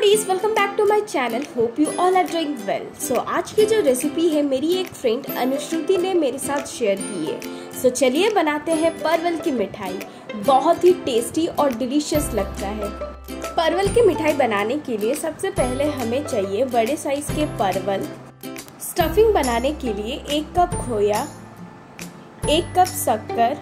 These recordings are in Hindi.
Foodies, welcome back to my channel. Hope you all are doing well. So आज की जो रेसिपी है मेरी एक फ्रेंड अनुश्रुति ने मेरे साथ शेयर की है। सो चलिए बनाते हैं परवल की मिठाई। बहुत ही टेस्टी और डिलीशियस लगता है। परवल की मिठाई बनाने के लिए सबसे पहले हमें चाहिए बड़े साइज के परवल। स्टफिंग बनाने के लिए 1 कप खोया, 1 कप शक्कर,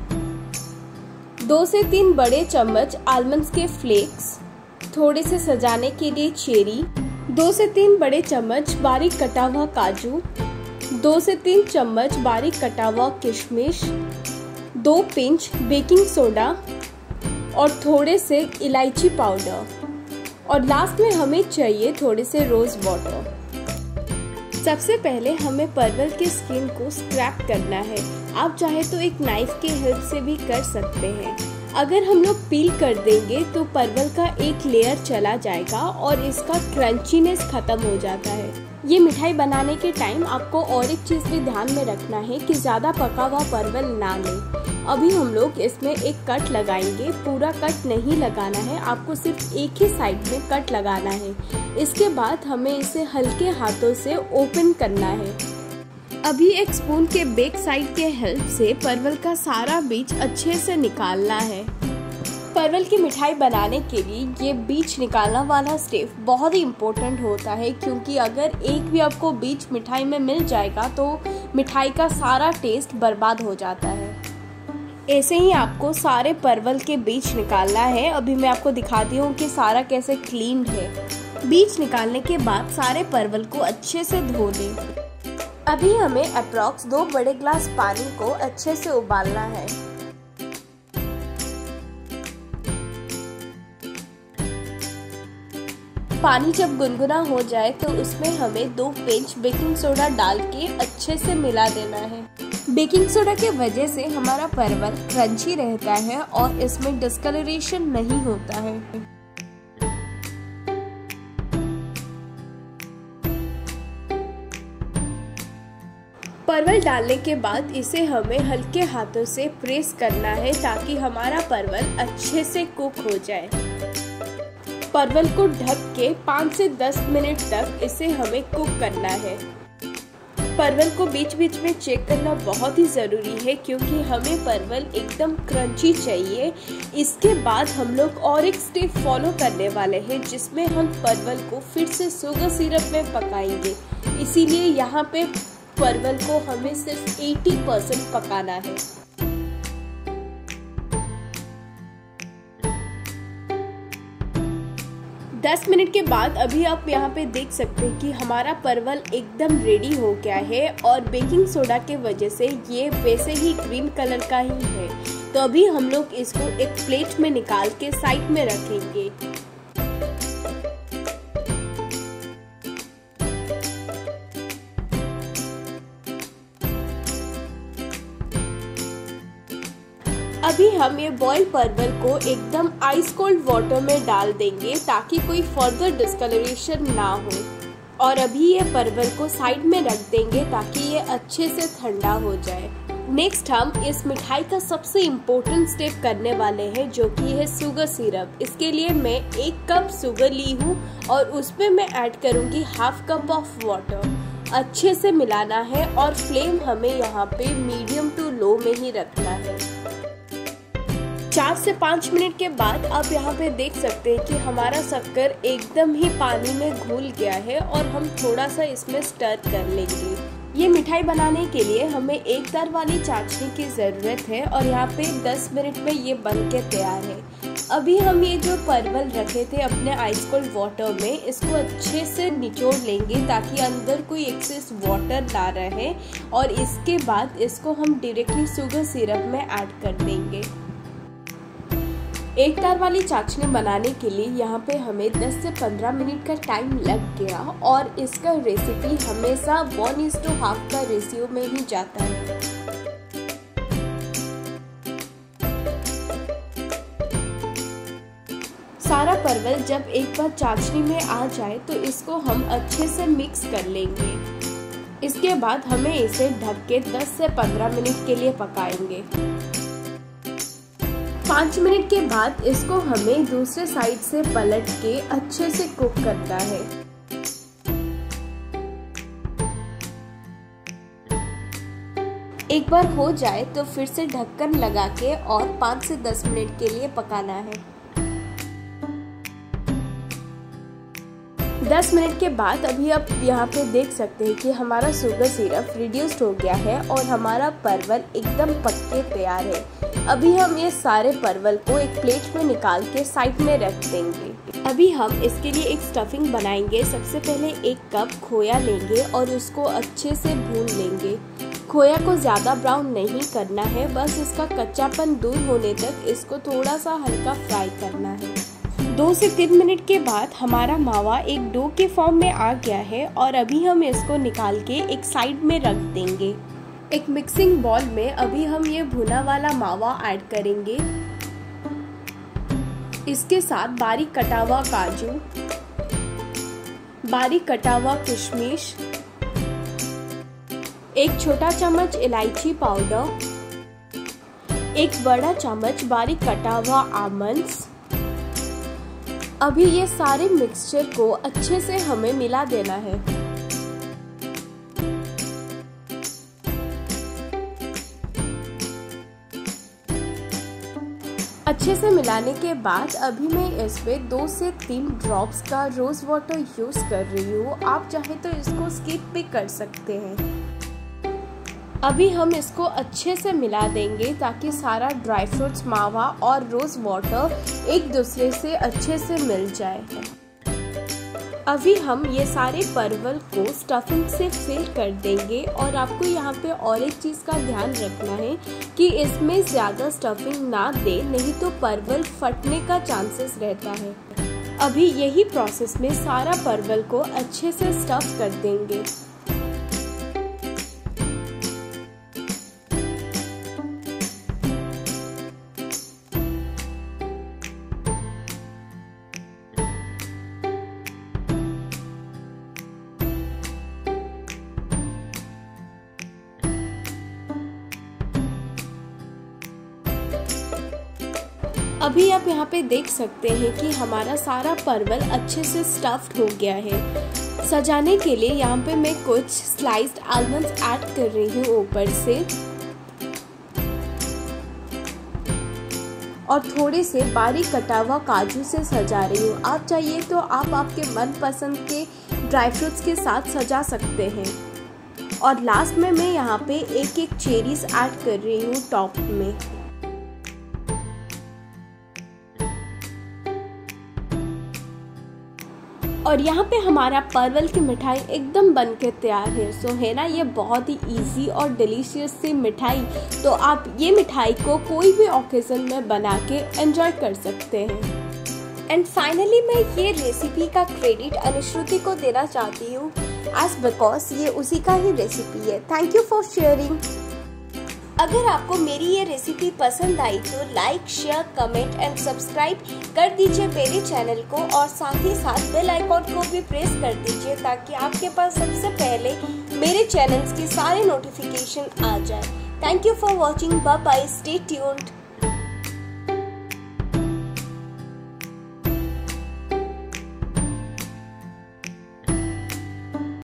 2 से 3 बड़े चम्मच आलमंड्स के फ्लेक्स, थोड़े से सजाने के लिए चेरी, 2 से 3 बड़े चम्मच बारीक कटा हुआ काजू, 2 से 3 चम्मच बारीक कटा हुआ किशमिश, 2 पिंच बेकिंग सोडा और थोड़े से इलायची पाउडर, और लास्ट में हमें चाहिए थोड़े से रोज वाटर। सबसे पहले हमें परवल के स्किन को स्क्रैप करना है। आप चाहे तो एक नाइफ के हेल्प से भी कर सकते हैं। अगर हम लोग पील कर देंगे तो परवल का एक लेयर चला जाएगा और इसका क्रंचीनेस खत्म हो जाता है। ये मिठाई बनाने के टाइम आपको और एक चीज़ भी ध्यान में रखना है कि ज़्यादा पका हुआ परवल ना लें। अभी हम लोग इसमें एक कट लगाएंगे। पूरा कट नहीं लगाना है, आपको सिर्फ एक ही साइड में कट लगाना है। इसके बाद हमें इसे हल्के हाथों से ओपन करना है। अभी एक स्पून के बैक साइड के हेल्प से परवल का सारा बीज अच्छे से निकालना है। परवल की मिठाई बनाने के लिए ये बीज निकालना वाला स्टेप बहुत ही इम्पोर्टेंट होता है, क्योंकि अगर एक भी आपको बीज मिठाई में मिल जाएगा तो मिठाई का सारा टेस्ट बर्बाद हो जाता है। ऐसे ही आपको सारे परवल के बीज निकालना है। अभी मैं आपको दिखाती हूँ कि सारा कैसे क्लीन है। बीज निकालने के बाद सारे परवल को अच्छे से धो लें। अभी हमें अप्रॉक्स 2 बड़े ग्लास पानी को अच्छे से उबालना है। पानी जब गुनगुना हो जाए तो उसमें हमें 2 पिंच बेकिंग सोडा डाल के अच्छे से मिला देना है। बेकिंग सोडा के वजह से हमारा परवल क्रंची रहता है और इसमें डिस्कलरेशन नहीं होता है। परवल डालने के बाद इसे हमें हल्के हाथों से प्रेस करना है ताकि हमारा परवल अच्छे से कुक हो जाए। परवल को ढक के 5 से 10 मिनट तक इसे हमें कुक करना है। परवल को बीच बीच में चेक करना बहुत ही ज़रूरी है, क्योंकि हमें परवल एकदम क्रंची चाहिए। इसके बाद हम लोग और एक स्टेप फॉलो करने वाले हैं, जिसमें हम परवल को फिर से शुगर सिरप में पकाएंगे। इसीलिए यहाँ पे परवल को हमें सिर्फ 80% पकाना है। दस मिनट के बाद अभी आप यहाँ पे देख सकते हैं कि हमारा परवल एकदम रेडी हो गया है, और बेकिंग सोडा के वजह से ये वैसे ही ग्रीन कलर का ही है। तो अभी हम लोग इसको एक प्लेट में निकाल के साइड में रखेंगे। अभी हम ये बॉइल परवल को एकदम आइस कोल्ड वाटर में डाल देंगे ताकि कोई फर्दर डिस्कलरेशन ना हो। और अभी ये परवल को साइड में रख देंगे ताकि ये अच्छे से ठंडा हो जाए। नेक्स्ट हम इस मिठाई का सबसे इम्पोर्टेंट स्टेप करने वाले हैं, जो कि है शुगर सिरप। इसके लिए मैं 1 कप शुगर ली हूँ और उसमें मैं ऐड करूँगी 1/2 कप ऑफ वाटर। अच्छे से मिलाना है और फ्लेम हमें यहाँ पे मीडियम टू लो में ही रखना है। 4 से 5 मिनट के बाद आप यहाँ पे देख सकते हैं कि हमारा शक्कर एकदम ही पानी में घुल गया है, और हम थोड़ा सा इसमें स्टर कर लेंगे। ये मिठाई बनाने के लिए हमें एक तार वाली चाशनी की ज़रूरत है, और यहाँ पे 10 मिनट में ये बन के तैयार है। अभी हम ये जो परवल रखे थे अपने आइस कोल्ड वाटर में, इसको अच्छे से निचोड़ लेंगे ताकि अंदर कोई एक्सेस वाटर ना रहे, और इसके बाद इसको हम डायरेक्टली शुगर सिरप में ऐड कर देंगे। एक तार वाली चाशनी बनाने के लिए यहाँ पे हमें 10 से 15 मिनट का टाइम लग गया, और इसका रेसिपी हमेशा 1:1/2 का रेशियो में ही जाता है। सारा परवल जब एक बार चाशनी में आ जाए तो इसको हम अच्छे से मिक्स कर लेंगे। इसके बाद हमें इसे ढक के 10 से 15 मिनट के लिए पकाएंगे। 5 मिनट के बाद इसको हमें दूसरे साइड से पलट के अच्छे से कुक करना है। एक बार हो जाए तो फिर से ढक्कन लगा के और 5 से 10 मिनट के लिए पकाना है। 10 मिनट के बाद अभी आप यहाँ पे देख सकते हैं कि हमारा शुगर सिरप रिड्यूस्ड हो गया है और हमारा परवल एकदम पक के तैयार है। अभी हम ये सारे परवल को एक प्लेट में निकाल के साइड में रख देंगे। अभी हम इसके लिए एक स्टफिंग बनाएंगे। सबसे पहले 1 कप खोया लेंगे और उसको अच्छे से भून लेंगे। खोया को ज़्यादा ब्राउन नहीं करना है, बस इसका कच्चापन दूर होने तक इसको थोड़ा सा हल्का फ्राई करना है। 2 से 3 मिनट के बाद हमारा मावा एक डो के फॉर्म में आ गया है और अभी हम इसको निकाल के एक साइड में रख देंगे। एक मिक्सिंग बाउल में अभी हम ये भुना वाला मावा ऐड करेंगे। इसके साथ बारीक कटा हुआ काजू, बारीक कटा हुआ किशमिश, 1 छोटा चम्मच इलायची पाउडर, 1 बड़ा चम्मच बारीक कटा हुआ आमंड्स। अभी ये सारे मिक्सचर को अच्छे से हमें मिला देना है। अच्छे से मिलाने के बाद अभी मैं इसमें 2 से 3 ड्रॉप्स का रोज वाटर यूज कर रही हूँ। आप चाहे तो इसको स्किप भी कर सकते हैं। अभी हम इसको अच्छे से मिला देंगे ताकि सारा ड्राई फ्रूट्स, मावा और रोज वाटर एक दूसरे से अच्छे से मिल जाए। अभी हम ये सारे परवल को स्टफिंग से फिल कर देंगे और आपको यहाँ पे और एक चीज़ का ध्यान रखना है कि इसमें ज़्यादा स्टफिंग ना दे, नहीं तो परवल फटने का चांसेस रहता है। अभी यही प्रोसेस में सारा परवल को अच्छे से स्टफ कर देंगे। अभी आप यहाँ पे देख सकते हैं कि हमारा सारा परवल अच्छे से स्टफ्ड हो गया है। सजाने के लिए यहाँ पे मैं कुछ स्लाइस्ड आलमंड्स ऐड कर रही हूँ ऊपर से और थोड़े से बारीक कटा हुआ काजू से सजा रही हूँ। आप चाहिए तो आप आपके मनपसंद के ड्राई फ्रूट्स के साथ सजा सकते हैं। और लास्ट में मैं यहाँ पे एक चेरीज ऐड कर रही हूँ टॉप में। और यहाँ पे हमारा परवल की मिठाई एकदम बन के तैयार है। सो है ना, ये बहुत ही इजी और डिलीशियस सी मिठाई। तो आप ये मिठाई को कोई भी ओकेजन में बना के एंजॉय कर सकते हैं। एंड फाइनली मैं ये रेसिपी का क्रेडिट अनुश्रुति को देना चाहती हूँ, एज बिकॉज ये उसी का ही रेसिपी है। Thank you for sharing. अगर आपको मेरी ये रेसिपी पसंद आई तो like, share, comment and subscribe कर दीजिए मेरे चैनल को और साथ ही साथ बेल आइकॉन को भी प्रेस कर दीजिए ताकि आपके पास सबसे पहले मेरे चैनल्स की सारे नोटिफिकेशन आ जाए। Thank you for watching. Bye bye, stay tuned.